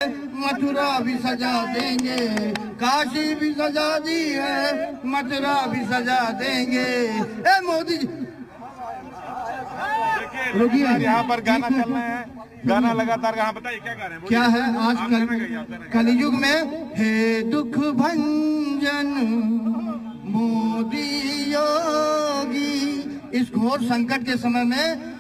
मथुरा भी सजा देंगे, काशी भी सजा दी है, मथुरा भी सजा देंगे। ए मोदी जी रुकिए, यहाँ पर गाना चल रहे हैं, गाना लगातार। हाँ बताइए क्या गा रहे हैं? क्या है आज कलयुग में हे दुख भंजन मोदी योगी, इस घोर संकट के समय में